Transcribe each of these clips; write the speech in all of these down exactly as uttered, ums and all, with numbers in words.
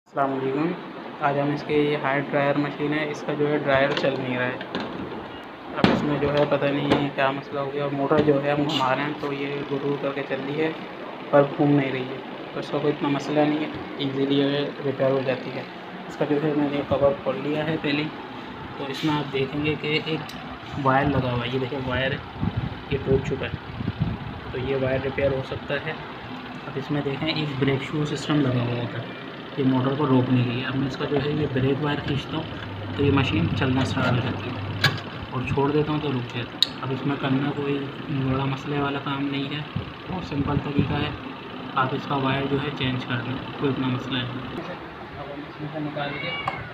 अस्सलाम वालेकुम। आज हम इसके ये हायर ड्रायर मशीन है, इसका जो है ड्रायर चल नहीं रहा है। अब इसमें जो है पता नहीं है क्या मसला हो गया। मोटर जो है हम घुमा रहे हैं तो ये गुरु करके चल रही है पर घूम नहीं रही है। तो इसका कोई इतना मसला नहीं है, ईज़िली जो है रिपेयर हो जाती है। इसका जो है मैंने कवर खोल लिया है पहले, तो इसमें आप देखेंगे कि एक वायर लगा हुआ है। ये देखिए वायर ये टूट चुका है, तो ये वायर रिपेयर हो सकता है। अब इसमें देखें एक ब्रेक शू सिस्टम लगा हुआ होता है ये मोटर को रोकने के लिए। अब मैं इसका जो है ये ब्रेक वायर खींचता हूँ तो ये मशीन चलना स्टार्ट हो जाती है, और छोड़ देता हूँ तो रुक जाता है। अब इसमें करना कोई बड़ा मसले वाला काम नहीं है, बहुत सिंपल तरीका है। आप इसका वायर जो है चेंज कर दें, कोई इतना मसला नहीं है। अब हम इसमें से निकाल के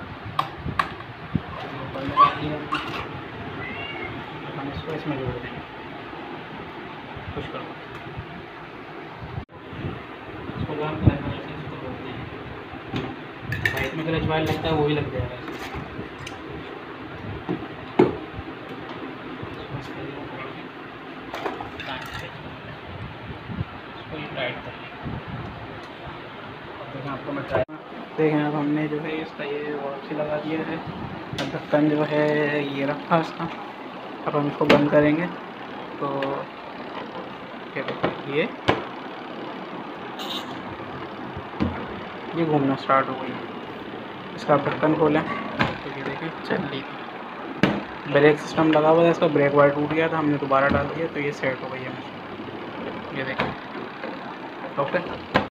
हम इसको इसमें जोड़ देंगे। कुछ करो इसको काम करना है, इसको जोड़ते हैं। साइड में क्लच वायर लगता है वो भी लग जाएगा। आपको मैं ट्राई देखें। अब हमने जो है इसका ये वॉल्सी लगा दिया है। अब ढक्कन जो है ये रखा इसका। अब हम इसको बंद करेंगे तो ये ये घूमना स्टार्ट हो गई है। इसका आप ढक्कन खोलें तो ये देखें चल रही थी। ब्रेक सिस्टम लगा हुआ था, इसका ब्रेक वायर टूट गया था, हमने दोबारा डाल दिया तो ये सेट हो गई है मशीन। ये देखें ओके।